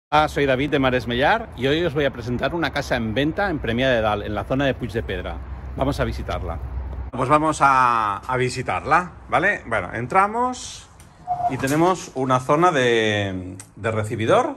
Hola, soy David de Mares Mellar y hoy os voy a presentar una casa en venta en Premià de Dalt, en la zona de Puig de Pedra. Vamos a visitarla. Pues vamos a visitarla, ¿vale? Bueno, entramos y tenemos una zona de recibidor.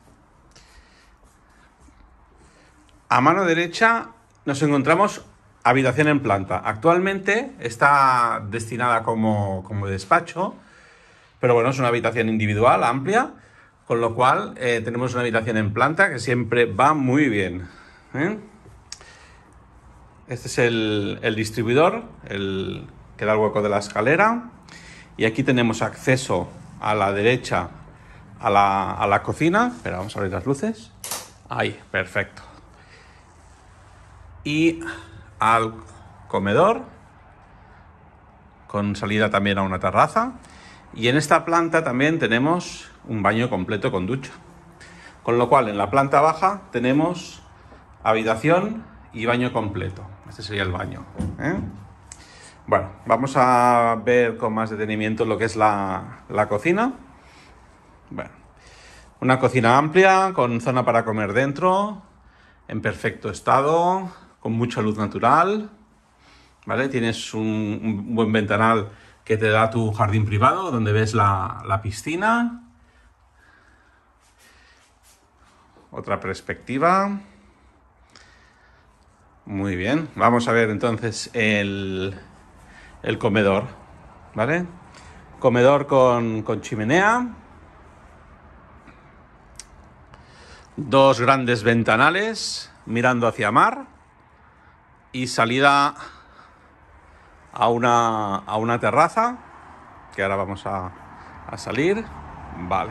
A mano derecha nos encontramos habitación en planta. Actualmente está destinada como despacho, pero bueno, es una habitación individual, amplia, con lo cual tenemos una habitación en planta que siempre va muy bien, ¿eh? Este es el distribuidor, el que da el hueco de la escalera. Y aquí tenemos acceso a la derecha a la cocina. Espera, vamos a abrir las luces. Ahí, perfecto. Y al comedor, con salida también a una terraza. Y en esta planta también tenemos un baño completo con ducha. Con lo cual, en la planta baja tenemos habitación y baño completo. Este sería el baño, ¿eh? Bueno, vamos a ver con más detenimiento lo que es la cocina. Bueno, una cocina amplia, con zona para comer dentro, en perfecto estado, con mucha luz natural, ¿vale? Tienes un buen ventanal que te da tu jardín privado, donde ves la piscina. Otra perspectiva. Muy bien, vamos a ver entonces el comedor, ¿vale? Comedor con chimenea. Dos grandes ventanales mirando hacia mar. Y salida a una terraza, que ahora vamos a salir. Vale.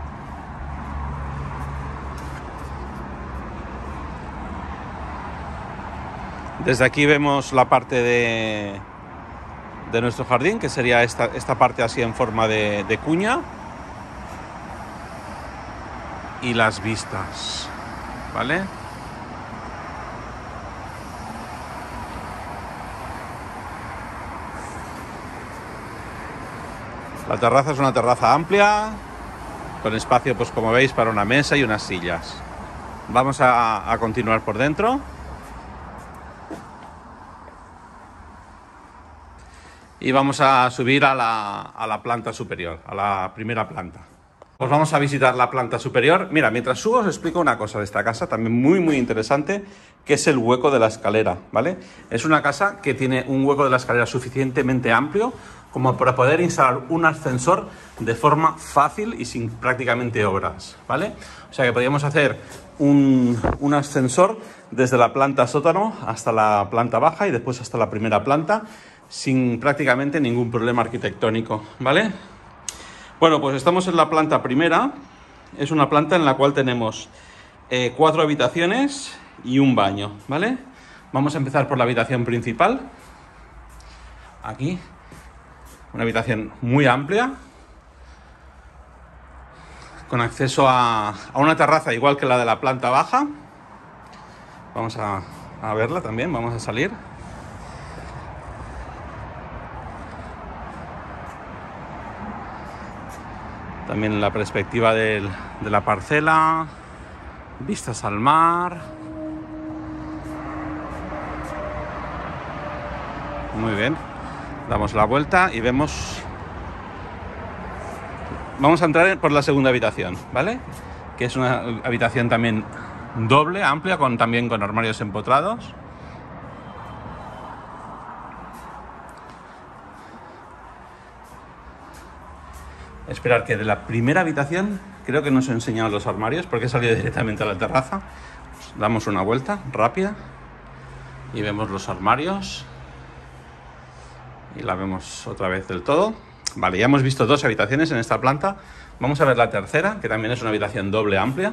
Desde aquí vemos la parte de nuestro jardín, que sería esta parte así en forma de cuña. Y las vistas, ¿vale? La terraza es una terraza amplia, con espacio, pues como veis, para una mesa y unas sillas. Vamos a continuar por dentro. Y vamos a subir a la planta superior, a la primera planta. Pues vamos a visitar la planta superior. Mira, mientras subo os explico una cosa de esta casa, también muy interesante, que es el hueco de la escalera, ¿vale? Es una casa que tiene un hueco de la escalera suficientemente amplio como para poder instalar un ascensor de forma fácil y sin prácticamente obras, ¿vale? O sea que podríamos hacer un ascensor desde la planta sótano hasta la planta baja y después hasta la primera planta, sin prácticamente ningún problema arquitectónico, ¿vale? Bueno, pues estamos en la planta primera. Es una planta en la cual tenemos 4 habitaciones y un baño, ¿vale? Vamos a empezar por la habitación principal. Aquí, una habitación muy amplia, con acceso a una terraza igual que la de la planta baja. Vamos a verla también, vamos a salir. También la perspectiva de la parcela, vistas al mar. Muy bien, damos la vuelta y vemos. Vamos a entrar por la segunda habitación, ¿vale? Que es una habitación también doble, amplia, también con armarios empotrados. Esperar, que de la primera habitación creo que nos he enseñado los armarios porque he salido directamente a la terraza. Pues damos una vuelta rápida y vemos los armarios y la vemos otra vez del todo. Vale, ya hemos visto 2 habitaciones en esta planta. Vamos a ver la tercera, que también es una habitación doble amplia.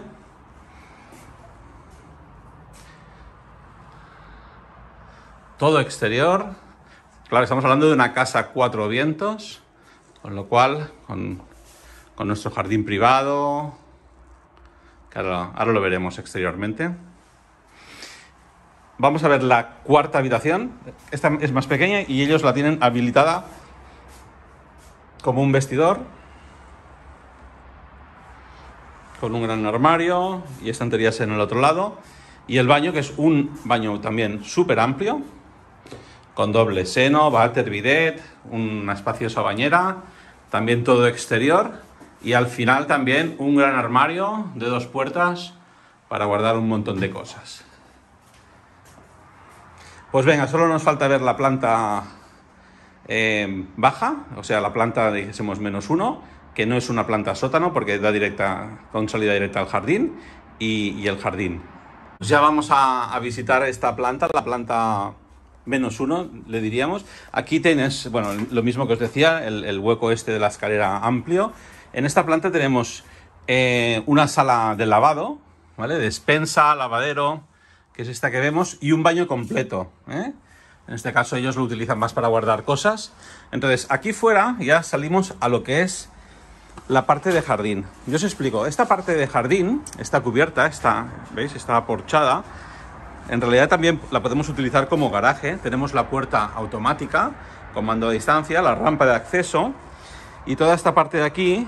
Todo exterior. Claro, estamos hablando de una casa 4 vientos, con lo cual, con nuestro jardín privado, que ahora lo veremos exteriormente. Vamos a ver la cuarta habitación. Esta es más pequeña y ellos la tienen habilitada como un vestidor, con un gran armario y estanterías en el otro lado. Y el baño, que es un baño también súper amplio, con doble seno, váter, bidet, una espaciosa bañera, también todo exterior. Y al final también un gran armario de 2 puertas para guardar un montón de cosas. Pues venga, solo nos falta ver la planta baja, o sea, la planta, dijésemos, -1, que no es una planta sótano porque da con salida directa al jardín y el jardín. Pues ya vamos a visitar esta planta, la planta -1, le diríamos. Aquí tienes, bueno, lo mismo que os decía, el hueco este de la escalera amplio. En esta planta tenemos una sala de lavado, ¿vale? Despensa, lavadero, que es esta que vemos, y un baño completo, ¿eh? En este caso ellos lo utilizan más para guardar cosas. Entonces, aquí fuera ya salimos a lo que es la parte de jardín. Yo os explico, esta parte de jardín, esta cubierta, ¿veis? Está aporchada. En realidad también la podemos utilizar como garaje. Tenemos la puerta automática, con mando a distancia, la rampa de acceso, y toda esta parte de aquí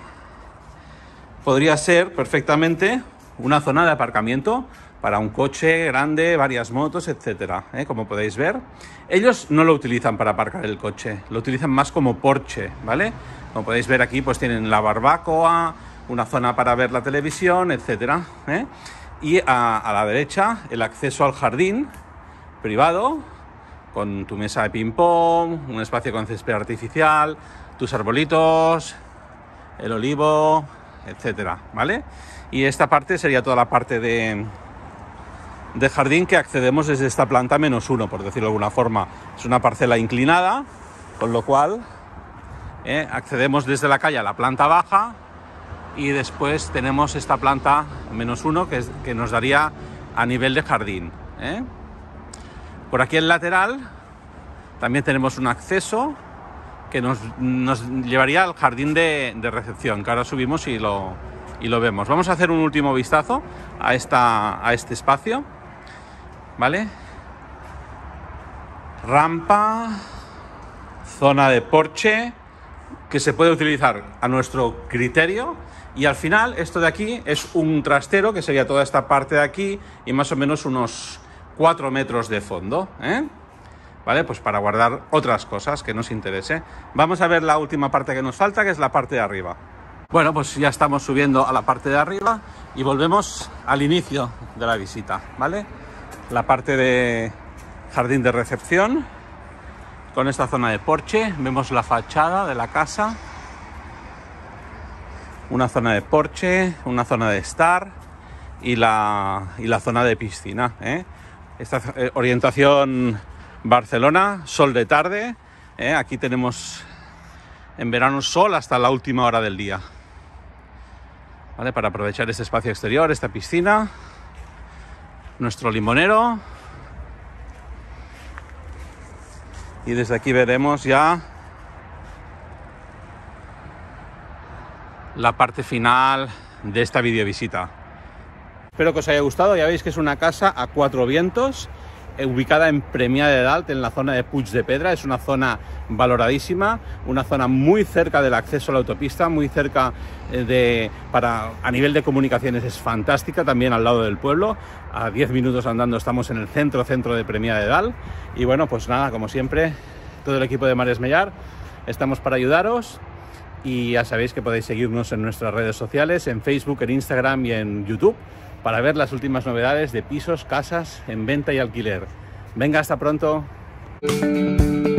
podría ser perfectamente una zona de aparcamiento para un coche grande, varias motos, etcétera, como podéis ver. Ellos no lo utilizan para aparcar el coche, lo utilizan más como porche, ¿vale? Como podéis ver aquí, pues tienen la barbacoa, una zona para ver la televisión, etcétera, ¿eh? Y a la derecha, el acceso al jardín privado, con tu mesa de ping-pong, un espacio con césped artificial, tus arbolitos, el olivo, etcétera, ¿vale? Y esta parte sería toda la parte de jardín que accedemos desde esta planta -1, por decirlo de alguna forma. Es una parcela inclinada, con lo cual accedemos desde la calle a la planta baja y después tenemos esta planta -1 que nos daría a nivel de jardín, ¿eh? Por aquí el lateral también tenemos un acceso que nos llevaría al jardín de recepción, que ahora subimos y lo vemos. Vamos a hacer un último vistazo a este espacio, ¿vale? Rampa, zona de porche, que se puede utilizar a nuestro criterio. Y al final, esto de aquí es un trastero, que sería toda esta parte de aquí, y más o menos unos 4 metros de fondo, ¿eh? ¿Vale? Pues para guardar otras cosas que nos interese. Vamos a ver la última parte que nos falta, que es la parte de arriba. Bueno, pues ya estamos subiendo a la parte de arriba y volvemos al inicio de la visita, ¿vale? La parte de jardín de recepción, con esta zona de porche. Vemos la fachada de la casa, una zona de porche, una zona de estar y la zona de piscina, ¿eh? Esta orientación Barcelona, sol de tarde, ¿eh? Aquí tenemos en verano sol hasta la última hora del día, ¿vale? Para aprovechar este espacio exterior, esta piscina, nuestro limonero. Y desde aquí veremos ya la parte final de esta videovisita. Espero que os haya gustado. Ya veis que es una casa a 4 vientos, ubicada en Premià de Dalt, en la zona de Puig de Pedra. Es una zona valoradísima, una zona muy cerca del acceso a la autopista, muy cerca a nivel de comunicaciones es fantástica, también al lado del pueblo. A 10 minutos andando estamos en el centro de Premià de Dalt. Y bueno, pues nada, como siempre, todo el equipo de Mares Mellar estamos para ayudaros. Y ya sabéis que podéis seguirnos en nuestras redes sociales, en Facebook, en Instagram y en YouTube, para ver las últimas novedades de pisos, casas en venta y alquiler. Venga, hasta pronto.